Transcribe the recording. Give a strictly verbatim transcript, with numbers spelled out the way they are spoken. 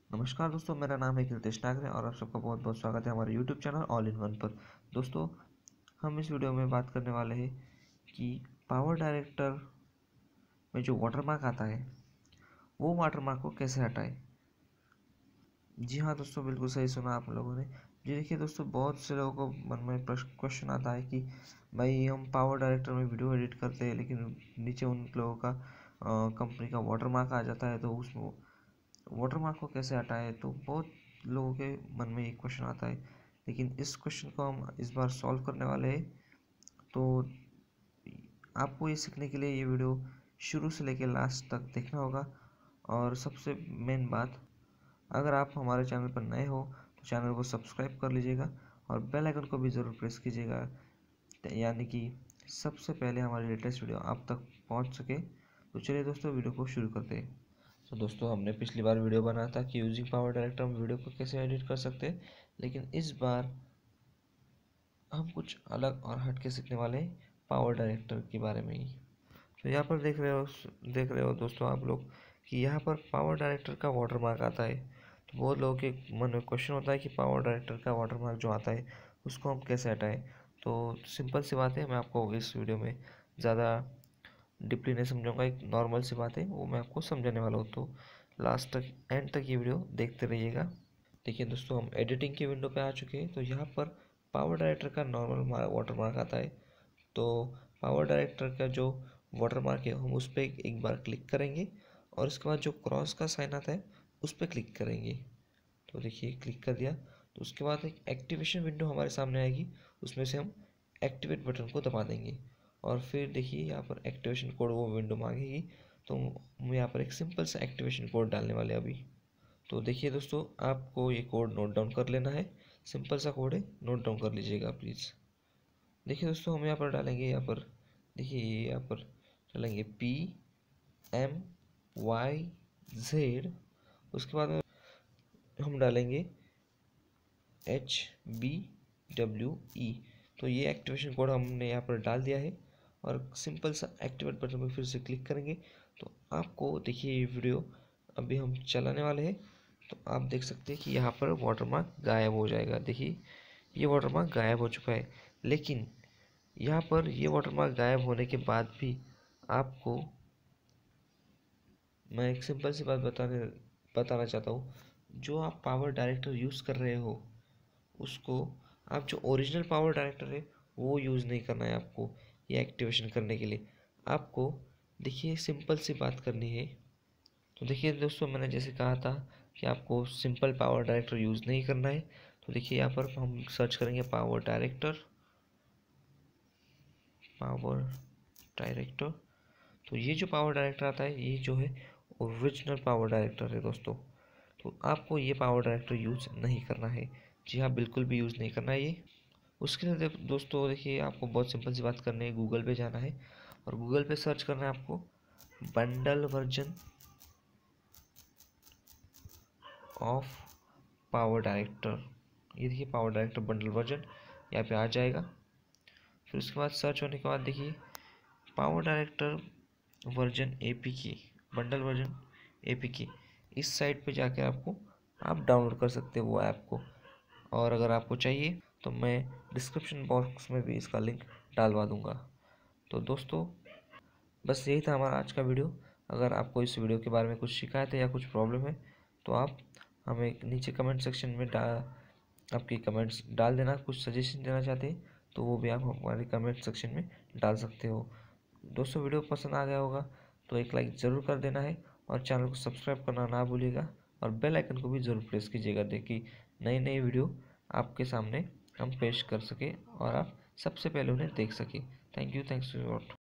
नमस्कार दोस्तों, मेरा नाम है कृतेश नागरे और आप सबका बहुत बहुत स्वागत है हमारे YouTube channel all in one पर। दोस्तों, हम इस वीडियो में बात करने वाले हैं कि पावर डायरेक्टर में जो वाटरमार्क आता है वो वाटरमार्क को कैसे हटाएं। जी हाँ दोस्तों, बिल्कुल सही सुना आप लोगों ने। जी देखिए दोस्तों, बहुत से लोगों को मन में प्रश्न क्वेश्चन आता है कि भाई हम पावर डायरेक्टर में वीडियो एडिट करते हैं लेकिन नीचे उन लोगों का कंपनी का वाटरमार्क आ जाता है, तो उसमें वाटरमार्क को कैसे हटाएं। तो बहुत लोगों के मन में एक क्वेश्चन आता है, लेकिन इस क्वेश्चन को हम इस बार सॉल्व करने वाले हैं। तो आपको ये सीखने के लिए ये वीडियो शुरू से लेकर लास्ट तक देखना होगा। और सबसे मेन बात, अगर आप हमारे चैनल पर नए हो तो चैनल को सब्सक्राइब कर लीजिएगा और बेल आइकन को भी ज़रूर प्रेस कीजिएगा, यानी कि सबसे पहले हमारी लेटेस्ट वीडियो आप तक पहुंच सके। तो चलिए दोस्तों, वीडियो को शुरू करते हैं। तो दोस्तों, हमने पिछली बार वीडियो बनाया था कि यूजिंग पावर डायरेक्टर हम वीडियो को कैसे एडिट कर सकते हैं, लेकिन इस बार हम कुछ अलग और हट के सीखने वाले हैं पावर डायरेक्टर के बारे में ही। तो यहाँ पर देख रहे हो देख रहे हो दोस्तों आप लोग कि यहाँ पर पावर डायरेक्टर का वाटरमार्क आता है। तो बहुत लोगों के मन में क्वेश्चन होता है कि पावर डायरेक्टर का वाटरमार्क जो आता है उसको हम कैसे हटाएं। तो सिंपल सी बात है, मैं आपको इस वीडियो में ज़्यादा डीपली नहीं समझाऊंगा, एक नॉर्मल सी बात है वो मैं आपको समझाने वाला हूँ। तो लास्ट तक एंड तक ये वीडियो देखते रहिएगा। देखिए दोस्तों, हम एडिटिंग की विंडो पे आ चुके हैं। तो यहाँ पर पावर डायरेक्टर का नॉर्मल वाटरमार्क आता है। तो पावर डायरेक्टर का जो वाटरमार्क है हम उस पर एक, एक बार क्लिक करेंगे और उसके बाद जो क्रॉस का साइन आता है उस पर क्लिक करेंगे। तो देखिए, क्लिक कर दिया तो उसके बाद एक एक्टिवेशन विंडो हमारे सामने आएगी, उसमें से हम एक्टिवेट बटन को दबा देंगे और फिर देखिए यहाँ पर एक्टिवेशन कोड वो विंडो मांगेगी। तो हम यहाँ पर एक सिंपल सा एक्टिवेशन कोड डालने वाले अभी। तो देखिए दोस्तों, आपको ये कोड नोट डाउन कर लेना है। सिंपल सा कोड है, नोट डाउन कर लीजिएगा प्लीज़। देखिए दोस्तों, हम यहाँ पर डालेंगे, यहाँ पर देखिए यहाँ पर डालेंगे पी एम वाई जेड। उसके बाद हम डालेंगे एच बी डब्ल्यू ई। तो ये एक्टिवेशन कोड हमने यहाँ पर डाल दिया है और सिंपल सा एक्टिवेट बटन पर फिर से क्लिक करेंगे। तो आपको देखिए ये वीडियो अभी हम चलाने वाले हैं, तो आप देख सकते हैं कि यहाँ पर वाटरमार्क गायब हो जाएगा। देखिए ये वाटरमार्क गायब हो चुका है, लेकिन यहाँ पर ये वाटरमार्क गायब होने के बाद भी आपको मैं एक सिंपल सी बात बताने बताना चाहता हूँ। जो आप पावर डायरेक्टर यूज़ कर रहे हो उसको, आप जो ओरिजिनल पावर डायरेक्टर है वो यूज़ नहीं करना है आपको। ये एक्टिवेशन करने के लिए आपको देखिए सिंपल सी बात करनी है। तो देखिए दोस्तों, मैंने जैसे कहा था कि आपको सिंपल पावर डायरेक्टर यूज़ नहीं करना है। तो देखिए यहाँ पर हम सर्च करेंगे पावर डायरेक्टर पावर डायरेक्टर। तो ये जो पावर डायरेक्टर आता है ये जो है ओरिजिनल पावर डायरेक्टर है दोस्तों। तो आपको ये पावर डायरेक्टर यूज़ नहीं करना है। जी हाँ, बिल्कुल भी यूज़ नहीं करना है ये। उसके लिए दोस्तों देखिए, आपको बहुत सिंपल सी बात करनी है, गूगल पे जाना है और गूगल पे सर्च करना है आपको bundle version of PowerDirector. ये देखिए पावर डायरेक्टर बंडल वर्जन यहाँ पे आ जाएगा। फिर उसके बाद सर्च होने के बाद देखिए PowerDirector version A P K bundle version A P K, इस साइट पे जाकर आपको आप डाउनलोड कर सकते हो वो ऐप को। और अगर आपको चाहिए तो मैं डिस्क्रिप्शन बॉक्स में भी इसका लिंक डालवा दूंगा। तो दोस्तों, बस यही था हमारा आज का वीडियो। अगर आपको इस वीडियो के बारे में कुछ शिकायत है या कुछ प्रॉब्लम है तो आप हमें नीचे कमेंट सेक्शन में डा आपकी कमेंट्स डाल देना। कुछ सजेशन देना चाहते हैं तो वो भी आप हमारे कमेंट सेक्शन में डाल सकते हो। दोस्तों, वीडियो पसंद आ गया होगा तो एक लाइक ज़रूर कर देना है और चैनल को सब्सक्राइब करना ना भूलिएगा और बेल आइकन को भी ज़रूर प्रेस कीजिएगा, देखिए नई नई वीडियो आपके सामने हम पेश कर सके और आप सबसे पहले उन्हें देख सकें। Thank you thanks for what.